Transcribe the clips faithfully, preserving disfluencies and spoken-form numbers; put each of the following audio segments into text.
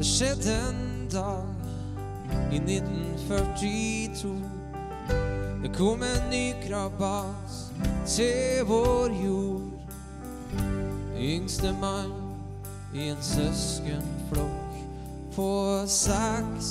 Det skjedde en dag i nitten førtito. Det kom en ny krabbas til vår jord. Yngste mann i en søskenflokk på seks.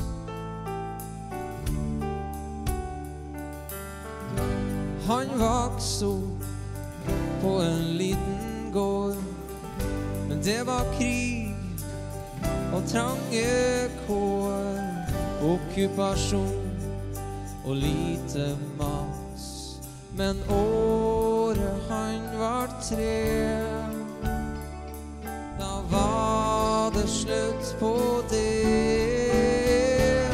Han vokste opp på en liten gård, men det var krig og trange kår, okkupasjon og lite mas. Men året han var tre, da var det slutt på det.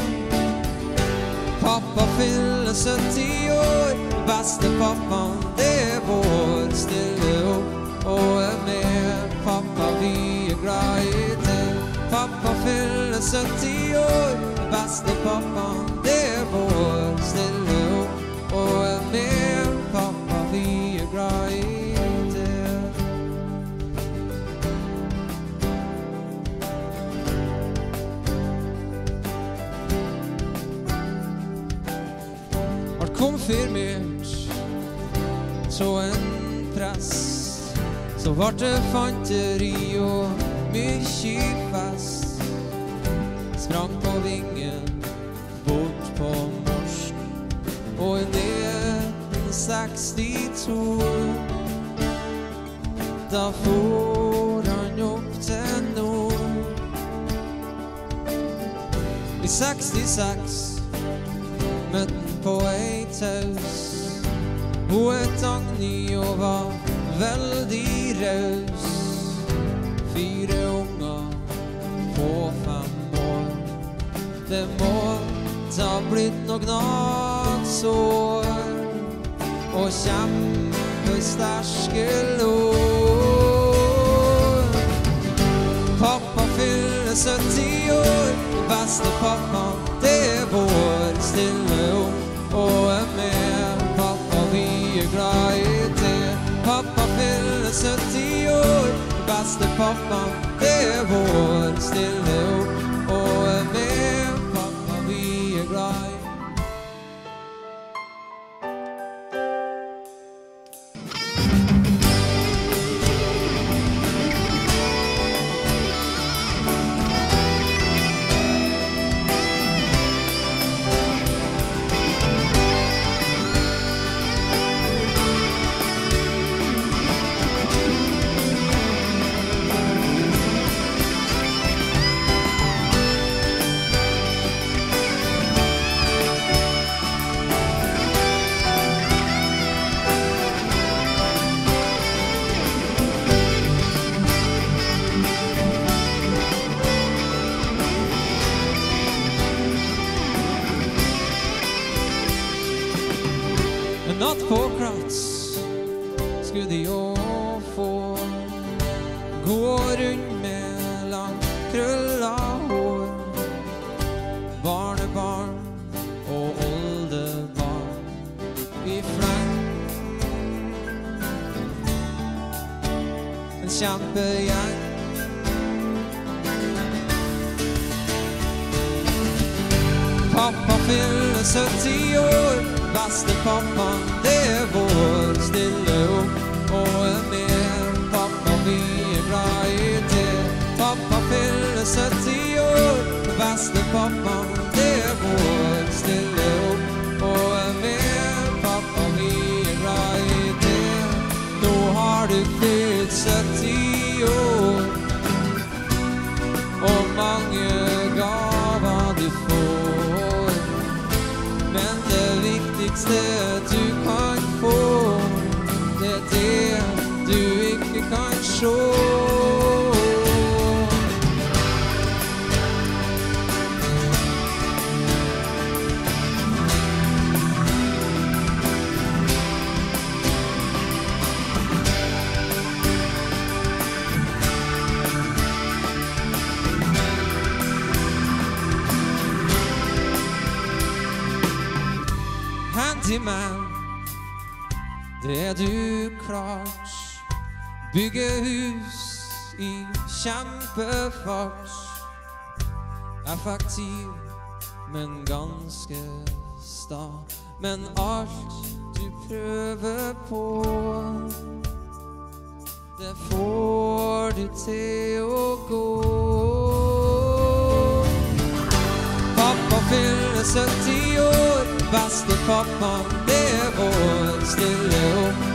Pappa fyller sytti år, beste pappaen, det er vår. Stille opp og er med, pappa, vi er glad i det. Pappa fyller sytti år, beste pappaen, det er vår. Stille opp og er med, pappa, vi er glad i det. Vart konfirmert så en prest, så vart det fanteri og mykje fest. Sprang på vingen bort på morsk, og i nitten sekstito da for han opp til nord. I sekstiseks møtte han på ei taus. Hun het Agni og var veldig raus. Fire unger på fem år. Det måtte ha blitt noe gnagsår og kjempesterske lår. Pappa fyller sytti år, beste pappa, det er vår. Stille opp og er med, pappa, vi er glad i det. Pappa fyller sytti år, beste pappa, det er vår. Stille opp og er med, pappa, vi er glad i. Natt på krats skulle de jo få gå rundt med langt krølla hår. Barnebarn og oldebarn i fleng. En kjempegjeng. Pappa fyller sytti år, beste pappa, det er vår. Stille opp og er med, pappa, vi er glad i det. Pappa fyller sytti år, beste pappa, det er vår. Stille opp og er med, pappa, vi er glad i det. Nå har du fylt sytti år, og mange gaver du får. Men det viktigste du kan få, det er det du ikke kan sjå. Handyman, det er du klart. Bygge hus i kjempefart. effektiv, men ganske sta. Men alt du prøver på, det får du til å gå. Pappa fyller sytti år, beste pappaen det er vår. Stille opp